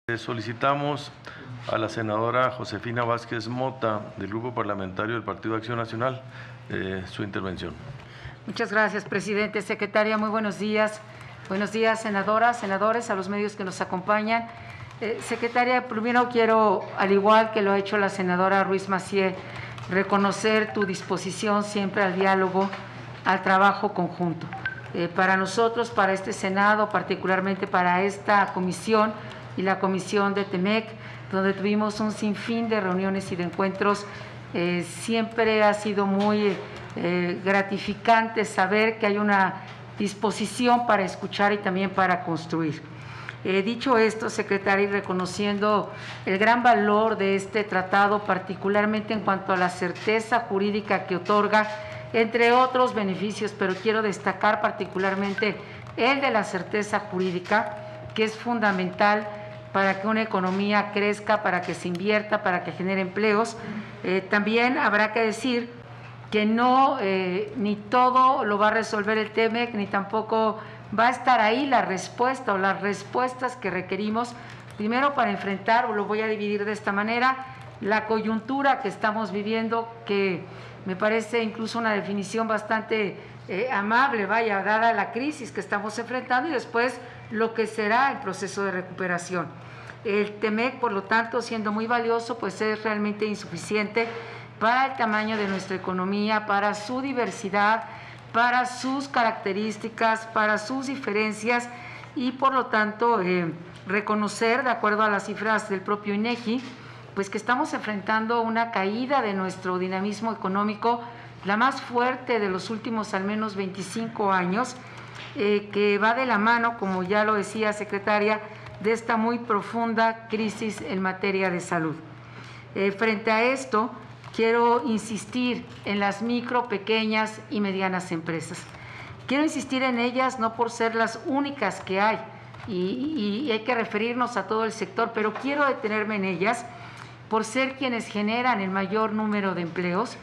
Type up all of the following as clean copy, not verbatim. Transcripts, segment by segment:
Solicitamos a la senadora Josefina Vázquez Mota, del Grupo Parlamentario del Partido Acción Nacional, su intervención. Muchas gracias, presidente. Secretaria, muy buenos días. Buenos días, senadoras, senadores, a los medios que nos acompañan. Secretaria, primero quiero, al igual que lo ha hecho la senadora Ruiz Massieu, reconocer tu disposición siempre al diálogo, al trabajo conjunto. Para nosotros, para este Senado, particularmente para esta comisión y la comisión de TEMEC, donde tuvimos un sinfín de reuniones y de encuentros, siempre ha sido muy gratificante saber que hay una disposición para escuchar y también para construir. Dicho esto, secretaria, y reconociendo el gran valor de este tratado, particularmente en cuanto a la certeza jurídica que otorga, entre otros beneficios, pero quiero destacar particularmente el de la certeza jurídica, que es fundamental para que una economía crezca, para que se invierta, para que genere empleos. También habrá que decir que no, ni todo lo va a resolver el TEMEC, ni tampoco va a estar ahí la respuesta o las respuestas que requerimos, primero para enfrentar, o lo voy a dividir de esta manera, la coyuntura que estamos viviendo, que me parece incluso una definición bastante amable, vaya, dada la crisis que estamos enfrentando, y después lo que será el proceso de recuperación. El TEMEC, por lo tanto, siendo muy valioso, pues es realmente insuficiente para el tamaño de nuestra economía, para su diversidad, para sus características, para sus diferencias, y por lo tanto reconocer, de acuerdo a las cifras del propio INEGI, pues que estamos enfrentando una caída de nuestro dinamismo económico, la más fuerte de los últimos al menos 25 años, que va de la mano, como ya lo decía, secretaria, de esta muy profunda crisis en materia de salud. Frente a esto, quiero insistir en las micro, pequeñas y medianas empresas. Quiero insistir en ellas no por ser las únicas que hay, y hay que referirnos a todo el sector, pero quiero detenerme en ellas por ser quienes generan el mayor número de empleos,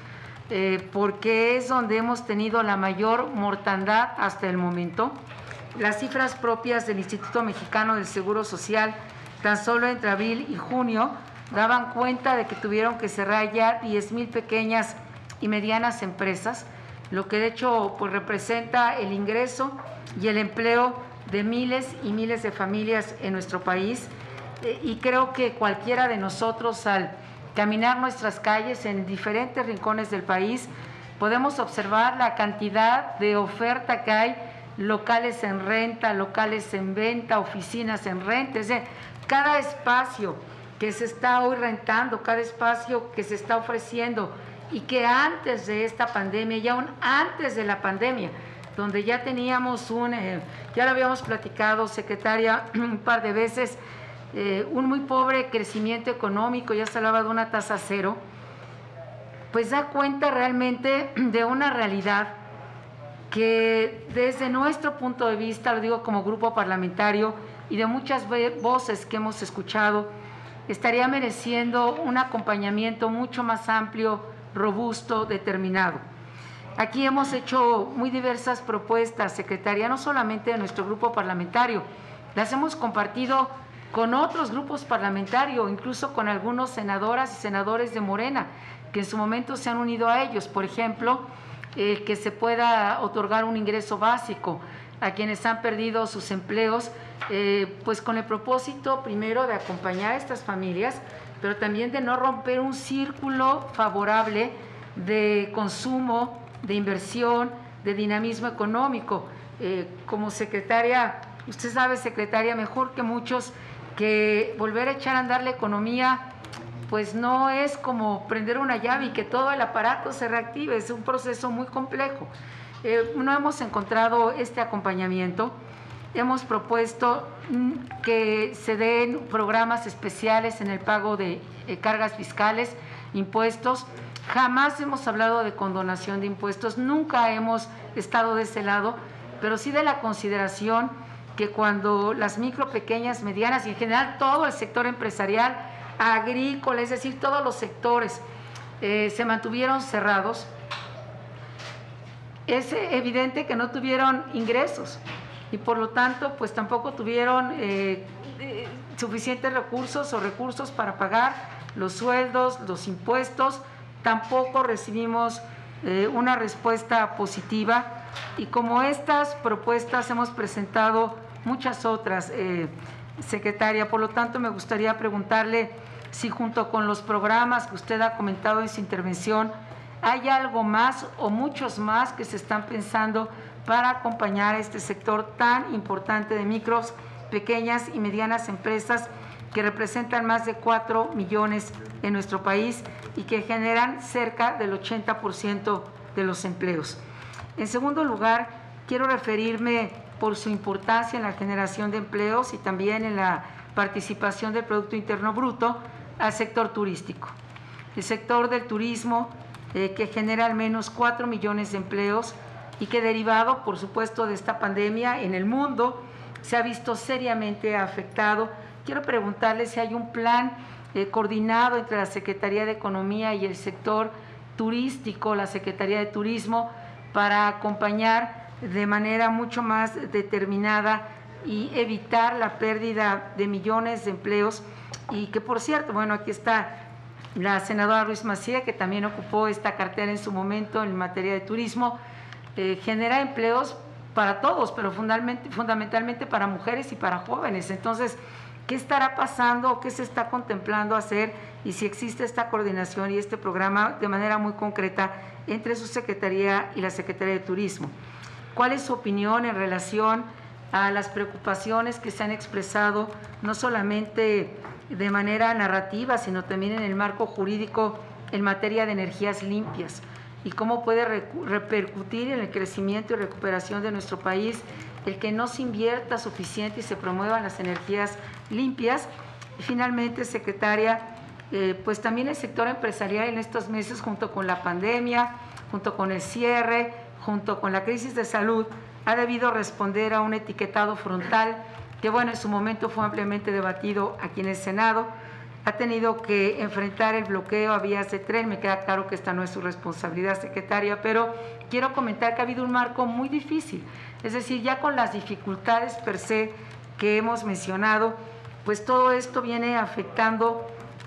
porque es donde hemos tenido la mayor mortandad hasta el momento. Las cifras propias del Instituto Mexicano del Seguro Social, tan solo entre abril y junio, daban cuenta de que tuvieron que cerrar ya 10,000 pequeñas y medianas empresas, lo que de hecho pues representa el ingreso y el empleo de miles y miles de familias en nuestro país. Y creo que cualquiera de nosotros, al caminar nuestras calles en diferentes rincones del país, podemos observar la cantidad de oferta que hay, locales en renta, locales en venta, oficinas en renta. Es decir, cada espacio que se está hoy rentando, cada espacio que se está ofreciendo, y que antes de esta pandemia, y aún antes de la pandemia, donde ya teníamos ya lo habíamos platicado, secretaria, un par de veces, un muy pobre crecimiento económico, ya se hablaba de una tasa cero, pues da cuenta realmente de una realidad que desde nuestro punto de vista, lo digo como grupo parlamentario y de muchas voces que hemos escuchado, estaría mereciendo un acompañamiento mucho más amplio, robusto, determinado. Aquí hemos hecho muy diversas propuestas, secretaria, no solamente de nuestro grupo parlamentario, las hemos compartido con otros grupos parlamentarios, incluso con algunos senadoras y senadores de Morena, que en su momento se han unido a ellos. Por ejemplo, que se pueda otorgar un ingreso básico a quienes han perdido sus empleos, pues con el propósito primero de acompañar a estas familias, pero también de no romper un círculo favorable de consumo, de inversión, de dinamismo económico. Como secretaria, usted sabe, secretaria, mejor que muchos, que volver a echar a andar la economía pues no es como prender una llave y que todo el aparato se reactive, es un proceso muy complejo. No hemos encontrado este acompañamiento. Hemos propuesto que se den programas especiales en el pago de cargas fiscales, impuestos. Jamás hemos hablado de condonación de impuestos, nunca hemos estado de ese lado, pero sí de la consideración que cuando las micro, pequeñas, medianas y en general todo el sector empresarial, agrícola, es decir, todos los sectores se mantuvieron cerrados, es evidente que no tuvieron ingresos y por lo tanto pues tampoco tuvieron suficientes recursos para pagar los sueldos, los impuestos. Tampoco recibimos una respuesta positiva, y como estas propuestas hemos presentado muchas otras, secretaria. Por lo tanto, me gustaría preguntarle si junto con los programas que usted ha comentado en su intervención, hay algo más o muchos más que se están pensando para acompañar a este sector tan importante de micros, pequeñas y medianas empresas que representan más de 4 millones en nuestro país y que generan cerca del 80% de los empleos. En segundo lugar, quiero referirme por su importancia en la generación de empleos y también en la participación del Producto Interno Bruto al sector turístico. El sector del turismo, que genera al menos 4 millones de empleos y que, derivado, por supuesto, de esta pandemia en el mundo, se ha visto seriamente afectado. Quiero preguntarle si hay un plan coordinado entre la Secretaría de Economía y el sector turístico, la Secretaría de Turismo, para acompañar de manera mucho más determinada y evitar la pérdida de millones de empleos. Y que, por cierto, bueno, aquí está la senadora Ruiz Massieu, que también ocupó esta cartera en su momento en materia de turismo, genera empleos para todos, pero fundamentalmente para mujeres y para jóvenes. Entonces, ¿qué estará pasando? ¿Qué se está contemplando hacer? Y si existe esta coordinación y este programa de manera muy concreta entre su Secretaría y la Secretaría de Turismo. ¿Cuál es su opinión en relación a las preocupaciones que se han expresado, no solamente de manera narrativa, sino también en el marco jurídico en materia de energías limpias? ¿Y cómo puede repercutir en el crecimiento y recuperación de nuestro país el que no se invierta suficiente y se promuevan las energías limpias? Y finalmente, secretaria, pues también el sector empresarial en estos meses, junto con la pandemia, junto con el cierre, junto con la crisis de salud, ha debido responder a un etiquetado frontal que, bueno, en su momento fue ampliamente debatido aquí en el Senado. Ha tenido que enfrentar el bloqueo a vías de tren. Me queda claro que esta no es su responsabilidad, secretaria, pero quiero comentar que ha habido un marco muy difícil. Es decir, ya con las dificultades per se que hemos mencionado, pues todo esto viene afectando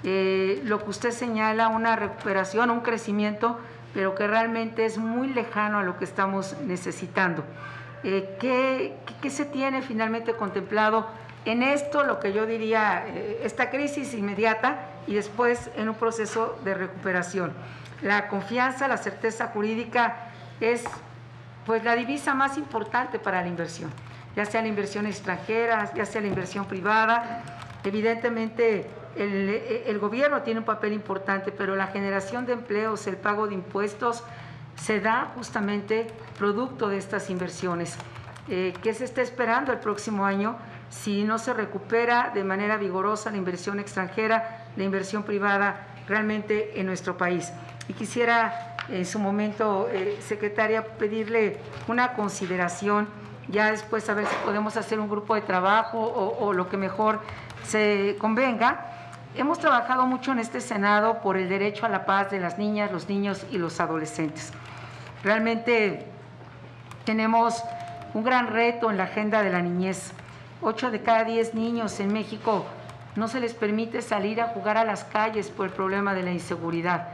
lo que usted señala, una recuperación, un crecimiento, pero que realmente es muy lejano a lo que estamos necesitando. ¿Qué se tiene finalmente contemplado en esto, lo que yo diría, esta crisis inmediata y después en un proceso de recuperación? La confianza, la certeza jurídica es pues la divisa más importante para la inversión, ya sea la inversión extranjera, ya sea la inversión privada. Evidentemente el gobierno tiene un papel importante, pero la generación de empleos, el pago de impuestos, se da justamente producto de estas inversiones. ¿Qué se está esperando el próximo año si no se recupera de manera vigorosa la inversión extranjera, la inversión privada realmente en nuestro país? Y quisiera en su momento, secretaria, pedirle una consideración, ya después a ver si podemos hacer un grupo de trabajo o lo que mejor se convenga. Hemos trabajado mucho en este Senado por el derecho a la paz de las niñas, los niños y los adolescentes. Realmente tenemos un gran reto en la agenda de la niñez. 8 de cada 10 niños en México no se les permite salir a jugar a las calles por el problema de la inseguridad.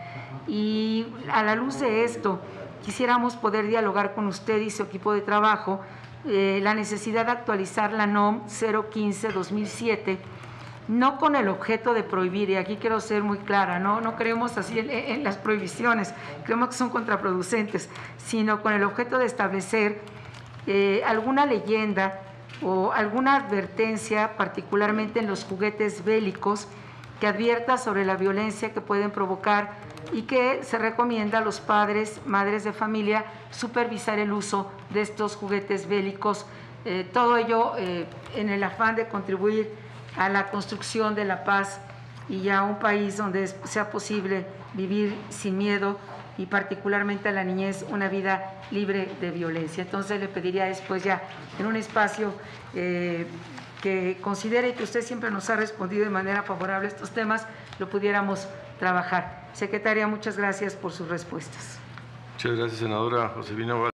Y a la luz de esto, quisiéramos poder dialogar con usted y su equipo de trabajo la necesidad de actualizar la NOM 015-2007, no con el objeto de prohibir, y aquí quiero ser muy clara, no creemos así en las prohibiciones, creemos que son contraproducentes, sino con el objeto de establecer alguna leyenda o alguna advertencia, particularmente en los juguetes bélicos, que advierta sobre la violencia que pueden provocar y que se recomienda a los padres, madres de familia, supervisar el uso de estos juguetes bélicos, todo ello en el afán de contribuir a la construcción de la paz y a un país donde sea posible vivir sin miedo y particularmente a la niñez una vida libre de violencia. Entonces le pediría después ya en un espacio que considere que usted siempre nos ha respondido de manera favorable a estos temas, lo pudiéramos trabajar. Secretaria, muchas gracias por sus respuestas. Muchas gracias, senadora Josefina Vázquez.